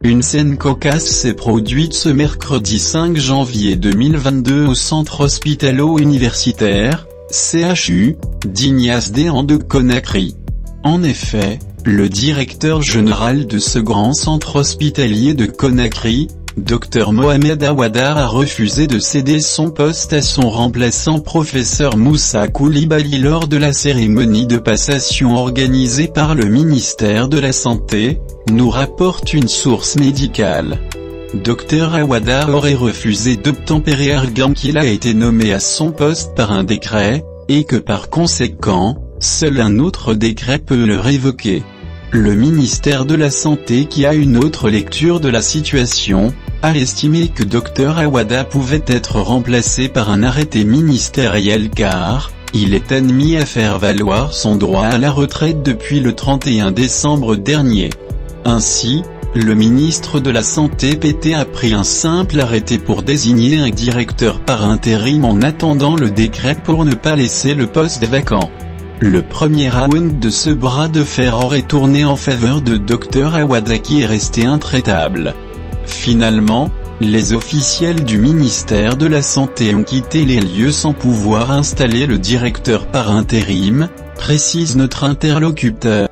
Une scène cocasse s'est produite ce mercredi 5 janvier 2022 au centre hospitalo-universitaire, CHU, d'Ignace Déhan de Conakry. En effet, le directeur général de ce grand centre hospitalier de Conakry, Dr Mohamed Awadar, a refusé de céder son poste à son remplaçant professeur Moussa Koulibaly lors de la cérémonie de passation organisée par le ministère de la Santé, nous rapporte une source médicale. Dr Awadar aurait refusé d'obtempérer arguant qu'il a été nommé à son poste par un décret, et que par conséquent, seul un autre décret peut le révoquer. Le ministère de la Santé, qui a une autre lecture de la situation, a estimé que Dr Awadar pouvait être remplacé par un arrêté ministériel car il est admis à faire valoir son droit à la retraite depuis le 31 décembre dernier. Ainsi, le ministre de la Santé PT a pris un simple arrêté pour désigner un directeur par intérim en attendant le décret pour ne pas laisser le poste vacant. Le premier round de ce bras de fer aurait tourné en faveur de Dr Awadar qui est resté intraitable. Finalement, les officiels du ministère de la Santé ont quitté les lieux sans pouvoir installer le directeur par intérim, précise notre interlocuteur.